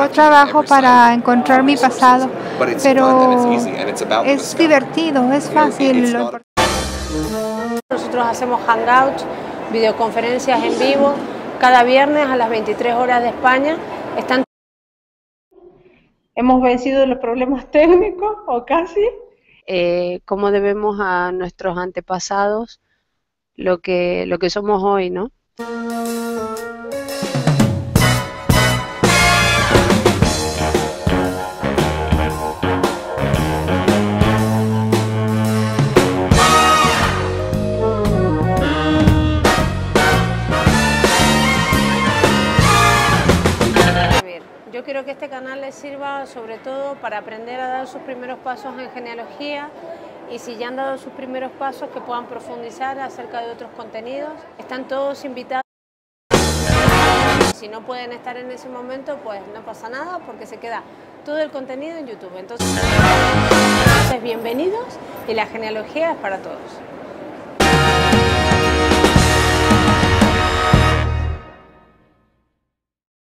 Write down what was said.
trabajo para encontrar mi pasado, pero es divertido, es fácil. Nosotros hacemos hangouts, videoconferencias en vivo, cada viernes a las 23 horas de España. Hemos vencido los problemas técnicos, o casi. Cómo debemos a nuestros antepasados lo que somos hoy, ¿no? Yo quiero que este canal les sirva sobre todo para aprender a dar sus primeros pasos en genealogía, y si ya han dado sus primeros pasos, que puedan profundizar acerca de otros contenidos. Están todos invitados. Si no pueden estar en ese momento, pues no pasa nada, porque se queda todo el contenido en YouTube. Entonces bienvenidos, y la genealogía es para todos.